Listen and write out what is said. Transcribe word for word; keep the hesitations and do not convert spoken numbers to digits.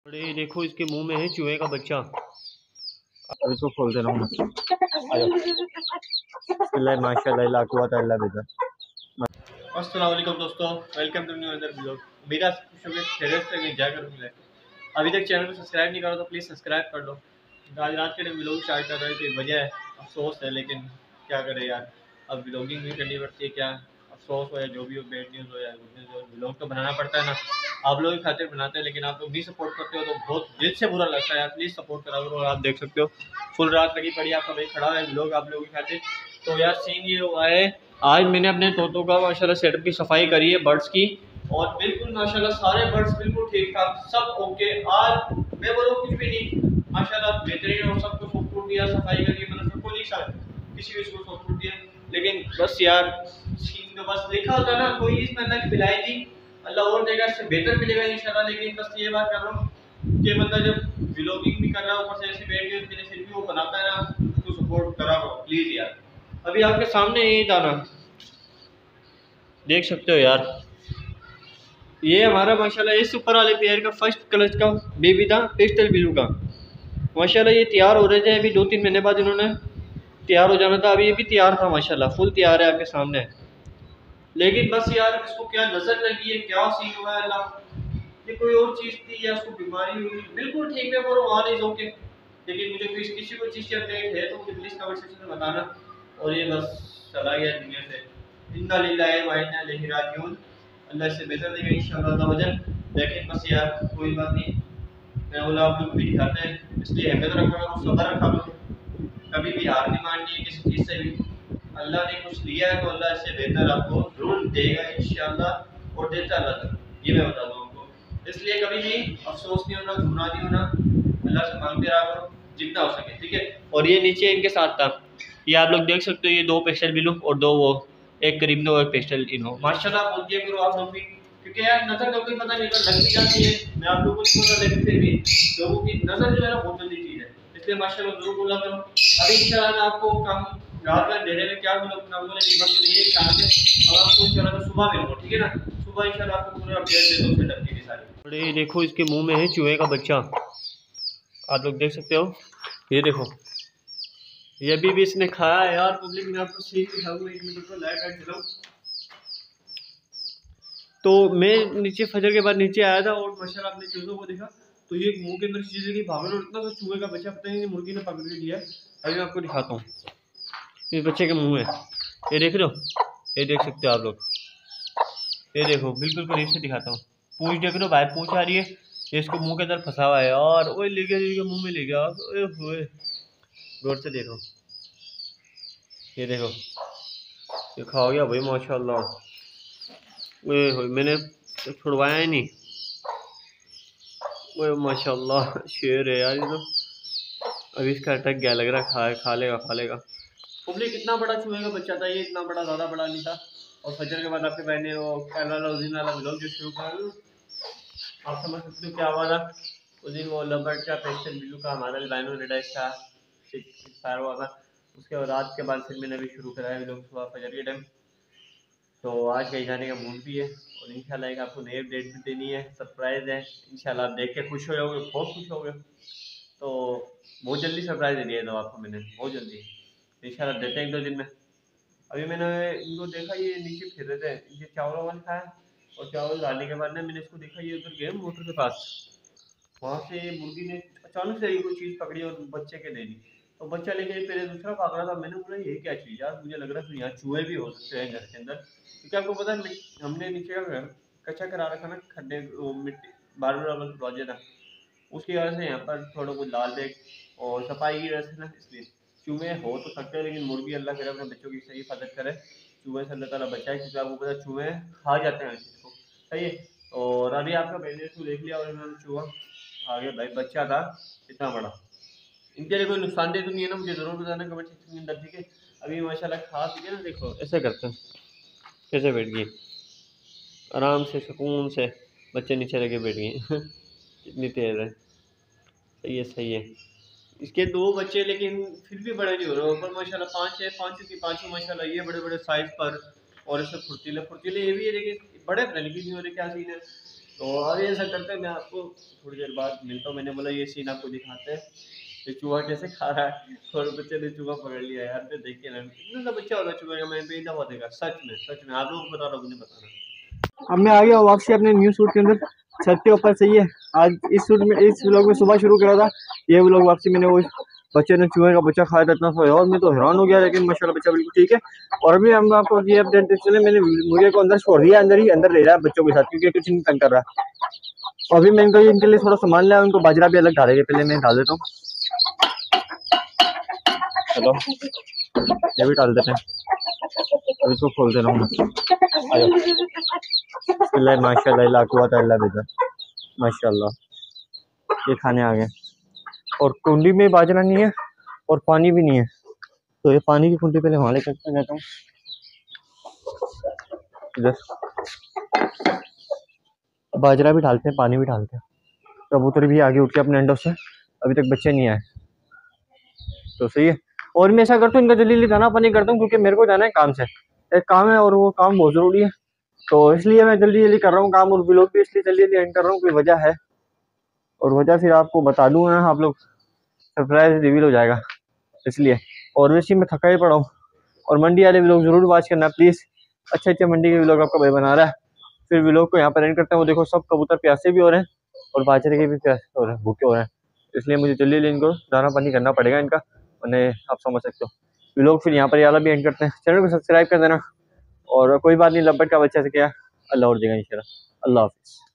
अरे देखो इसके मुंह में है चूहे का बच्चा। अब इसको खोल दे रहा हूँ। अस्सलाम वालेकुम दोस्तों, welcome to new other blog. मेरा खुश हो गए खैरियत से गए जाकर मिले। अभी तक चैनल को सब्सक्राइब नहीं करो तो प्लीज़ सब्सक्राइब कर लो। आज रात के टाइम ब्लॉग स्टार्ट कर रहे थे, वजह है अफसोस है, लेकिन क्या करें यार, अब ब्लॉगिंग भी करनी पड़ती है। क्या अफसोस हो या जो भी हो, बैड न्यूज़ हो या गुड न्यूज़ हो, ब्लॉग तो बनाना पड़ता है ना। आप लोग की खातिर बनाते हैं, लेकिन आप लोग भी सपोर्ट करते हो तो बहुत दिल से बुरा लगता है यार। प्लीज़ सपोर्ट करा करो। और आप देख सकते हो फुल रात लगी पड़ी, आपका भाई खड़ा है ब्लॉग आप लोगों की खातिर। तो यार सीन ये हुआ है, आज मैंने अपने तोतों का माशाल्लाह सेटअप की सफाई करी है, बर्ड्स की, और बिल्कुल माशाल्लाह सारे बर्ड्स बिल्कुल ठीक ठाक, सब ओके। आज मैं बोलूँ कुछ भी नहीं, माशाल्लाह बेहतरीन, और सबको सोप फ्रूट दिया, सफाई करी, मतलब सबको नहीं शायद किसी भी को सोप फ्रूट दिया। लेकिन बस यार सीन तो बस लिखा होता ना, कोई इस बंदा की पिलाएगी, अल्लाह और देगा, इससे बेहतर मिलेगा इंशाल्लाह। लेकिन बस ये बात कर रहा हूँ कि बंदा जब व्लॉगिंग भी कर रहा है, ऊपर से ऐसी बैठ के फिर भी वो बनाता है ना, उसको सपोर्ट करा करो प्लीज़ यार। अभी आपके सामने यही दाना देख सकते हो यार, ये हमारा माशाल्लाह इस ऊपर वाले पेयर का फर्स्ट क्लच का बेबी था, पिस्टल ब्लू का। माशाल्लाह ये तैयार हो रहे थे, अभी दो तीन महीने बाद इन्होंने तैयार हो जाना था। अभी ये भी तैयार था माशाल्लाह, फुल तैयार है आपके सामने। लेकिन बस यार इसको क्या नजर लगी है, क्या सीन हुआ है अल्लाह, ये कोई और चीज़ थी या उसको बीमारी हुई, बिल्कुल ठीक है बोलो ऑल इज ओके। लेकिन मुझे किसी किसी को चीज़ की अपडेट है तो मुझे प्लीज़ कमेंट सेक्शन में बताना। और ये बस चला गया दुनिया से, इन्ना लिल्लाहि व इन्ना इलैहि राजिऊन। अल्लाह इससे बेहतर देगा इंशाअल्लाह वजन। लेकिन बस यार कोई बात नहीं, मैं बोला आप लोग भी दिखाते हैं, इसलिए हिम्मत रखा करो, सब्र रखा करो, कभी भी हार नहीं माननी है किसी चीज़ से भी। अल्लाह ने कुछ दिया है तो अल्लाह इससे बेहतर आपको जरूर देगा इंशाअल्लाह, और देता अल्लाह, ये मैं बता दूँ आपको। इसलिए कभी भी अफसोस नहीं होना, गुमराह नहीं होना, अल्लाह से मांगते रहा करो जितना हो सके, ठीक है। और ये नीचे इनके साथ था, ये आप लोग देख सकते हो, ये दो पेस्टल ब्लू और दो वो, एक करीब दो, एक पेस्टल इनो। माशाल्लाह बोलती है करो आप लोग भी, क्योंकि यार नजर का कोई पता नहीं होता, लग भी जाती है। मैं आप लोगों को नहीं बोल रहा, लेकिन फिर भी लोगों की नजर जो है ना बहुत जल्दी चीज है, इसलिए माशाल्लाह जरूर बोला करो। अभी इंशाल्लाह मैं आपको कम रात में देने में क्या बोला बनाऊंगा, लेकिन वक्त ये ख्याल है, और आपको इंशाल्लाह तो सुबह मिलूंगा, ठीक है ना। सुबह इंशाल्लाह आपको पूरा अपडेट दे दूँ सेटअप की भी सारी। अरे देखो इसके मुंह में है चूहे का बच्चा, आप लोग देख सकते हो, ये देखो, ये अभी भी इसने खाया है यार। पब्लिक में आपको सीन दिखाऊंगा, एक मिनट को लाइट आइट चलाऊं। तो मैं नीचे फजर के बाद नीचे आया था, और माशाल्लाह अपने चूजों को देखा तो ये मुंह के अंदर चीज़ें की भागल, और इतना सा चूहे का बच्चा, पता नहीं मुर्गी ने पकड़ के लिया। अभी मैं आपको दिखाता हूँ, इस बच्चे के मुंह में ये देख रहे हो, ये देख सकते हो आप लोग, ये देखो बिल्कुल करीब से दिखाता हूँ। पूंछ देख रहे हो, बाहर पूंछ आ रही है, ये इसको मुंह के अंदर फंसा हुआ है और ओए ले गया, ले गया मुंह में ले गया। ओए होए, गौर से देखो, ये देखो, ये खा गया भाई माशाल्लाह। ओए होए, मैंने छुड़वाया ही नहीं। ओए माशाल्लाह शेर है यार ये तो। अभी इसका अटक गया लग रहा, खा खा लेगा खा लेगा। पब्लिक कितना बड़ा चूहे का बच्चा था ये, इतना बड़ा, ज़्यादा बड़ा नहीं था। और फजर के बाद आपके भाई ने वो कैलाउद्दीन वाला ब्लॉग जो शुरू कर, आप समझ सकते हो क्या हुआ था उस दिन। वो लबर्ट का पेस्टल ब्लू का हमारा अल्बाइनो रेडाइस का एक्सपायर हुआ था। उसके बाद रात के बाद फिर मैंने अभी शुरू करा है ब्लॉग सुबह फजर के टाइम। तो आज कहीं जाने का मूड भी है, और इंशाल्लाह एक आपको नई अपडेट भी देनी है, सरप्राइज़ है। इंशाल्लाह आप देख के खुश हो जाओगे, बहुत खुश होगे। तो बहुत जल्दी सरप्राइज़ दे दिया था आपको मैंने, बहुत जल्दी, इंशाल्लाह देते हैं एक दो दिन में। अभी मैंने इनको देखा, ये नीचे फिर रहे थे, ये चावल वावल खाया, और चावल डालने के बाद ना मैंने इसको देखा, ये उधर गए मोटर के पास, वहाँ से मुर्गी ने अचानक से कोई चीज़ पकड़ी और बच्चे के दे दी। तो बच्चा लेके फिर दूसरा भाग रहा था, मैंने बोला ये क्या चीज़ यार, मुझे लग रहा था यहाँ चूहे भी हो सकते हैं घर के अंदर, क्योंकि आपको पता है हमने नीचे का घर कच्चा करा रखा ना, खड्डे वो मिट्टी बार बार दरवाजे था, उसकी वजह से यहाँ पर थोड़ा कुछ लाल देख, और सफाई की वजह से ना, इसलिए चूहे हो तो सकते हैं। लेकिन मुर्गी अल्लाह करे अपने बच्चों की सही हिफाजत करे, चूहे से अल्लाह ताला बचाए, क्योंकि आपको पता है चूहे खा जाते हैं हर चीज़ को, सही है। और अभी आपका पहले को देख लिया, और इन्होंने चूहा आगे भाई बच्चा था इतना बड़ा, इनके लिए कोई नुकसानदेह तो नहीं है ना, मुझे ज़रूर बताना कमेंट सेक्शन के अंदर, ठीक है। अभी माशाल्लाह खा पी के ना, देखो ऐसे करते हैं, कैसे बैठ गई आराम से सुकून से, बच्चे नीचे लगे बैठ गए कितनी तेज़ है, सही है सही है। इसके दो बच्चे, लेकिन फिर भी बड़े नहीं हो रहे, ऊपर माशाल्लाह पाँच है, पाँच की पाँचों माशाल्लाह ये बड़े बड़े साइज पर, और ऐसे फुर्तीले फुर्तीले ये भी है, लेकिन बड़े पता नहीं क्यों नहीं हो रहे, क्या सीन है। तो अब ऐसा करते हैं, मैं आपको थोड़ी देर बाद मिलता हूँ। मैंने बोला ये सीन आपको दिखाते हैं कि चूहा कैसे खा रहा है, और बच्चे ने चूहा पकड़ लिया यार। फिर देखिए ना कितना सा बच्चा होगा चूहे का, मैं बेटा हुआ देखा सच में, सच में आप लोगों को बता रहा हूँ, मुझे बताना। अब मैं आ गया वापसी अपने न्यू सूट के अंदर, छत के ऊपर। सही है, आज इस सूट में, इस व्लॉग में सुबह शुरू करा था ये व्लॉग वापसी। मैंने वो बच्चे ने चूहे का बच्चा खाया था, इतना सोया और मैं तो हैरान हो गया, लेकिन माशाल्लाह बच्चा बिल्कुल ठीक है। और अभी हम आपको ये अपडेट देते चले, मैंने मुर्गे को अंदर छोड़ दिया, अंदर ही अंदर ले रहा है बच्चों के साथ, क्योंकि कुछ नहीं तंग कर रहा। और अभी मैं इनको इनके लिए थोड़ा सामान लाया, उनको बाजरा भी अलग डालेंगे, पहले मैं डाल देता हूँ। चलो ये भी डाल देते हैं, अब इसको खोल दे रहा हूँ। माशाल्लाह माशाल्लाह, ये खाने आ गए। और कुंडी में बाजरा नहीं है और पानी भी नहीं है, तो ये पानी की कुंडी पहले वहाँ लेकर जाता हूँ। इधर बाजरा भी डालते हैं, पानी भी डालते हैं। कबूतर भी आगे उठ के अपने अंडों से, अभी तक बच्चे नहीं आए, तो सही है। और मैं ऐसा करता हूँ, इनका जल्दी जल्दी दाना पानी करता हूँ, क्योंकि मेरे को जाना है काम से, एक काम है और वो काम बहुत ज़रूरी है, तो इसलिए मैं जल्दी जल्दी कर रहा हूँ काम। और व्लॉग भी इसलिए जल्दी जल्दी एंड कर रहा हूँ, कोई वजह है, और वजह फिर आपको बता दूंगा, आप लोग सरप्राइज रिवील हो जाएगा इसलिए। और वैसे मैं थका ही पड़ा हूँ। और मंडी वाले व्लॉग जरूर वॉच करना प्लीज़, अच्छे अच्छे मंडी के व्लॉग आपका भाई बना रहा है। फिर व्लॉग को यहाँ पर एंड करते हैं। वो देखो सब कबूतर प्यासे भी हो रहे हैं और बाजरे के भी प्यासे हो रहे हैं, भूखे हो रहे हैं, इसलिए मुझे जल्दी जल्दी इनको दाना पानी करना पड़ेगा इनका, वरना आप समझ सकते हो। व्लॉग फिर यहाँ पर वाला भी एंड करते हैं। चैनल को सब्सक्राइब कर देना, और कोई बात नहीं, लब्बट का बच्चा से क्या अल्लाह और देगा इंशाल्लाह। अल्लाह हाफिज़।